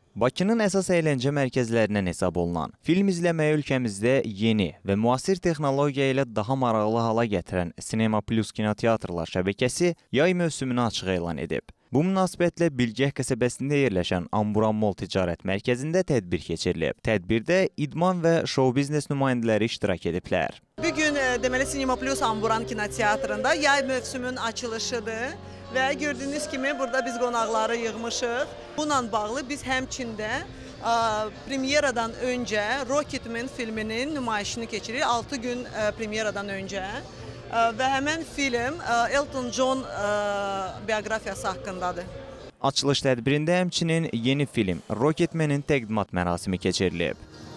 Bakının əsas əyləncə mərkəzlərindən hesab olunan, film izləməyi ölkəmizdə yeni və müasir texnologiya ilə daha maraqlı hala gətirən Sinema Plus kinoteatrlar şəbəkəsi yay mövsümünü açıq elan edib. Bu münasibətlə Bilgəh qəsəbəsində yerləşən Amburan Mall Ticarət Mərkəzində tədbir keçirilib. Tədbirdə idman və şou-biznes nümayəndələri iştirak ediblər. Bugün deməli Sinema Plus Amburan kinoteatrında yay mövsümünün açılışıdır. Və gördüyünüz kimi burada biz qonaqları yığmışıq. Bununla bağlı biz həmçində premyeradan öncə Rocketman filminin nümayişini keçiririk 6 gün premyeradan öncə. Və həmən film Elton John bioqrafiyası haqqındadır. Açılış tədbirində həmçinin yeni film Rocketman'in təqdimat mərasimi keçirilib.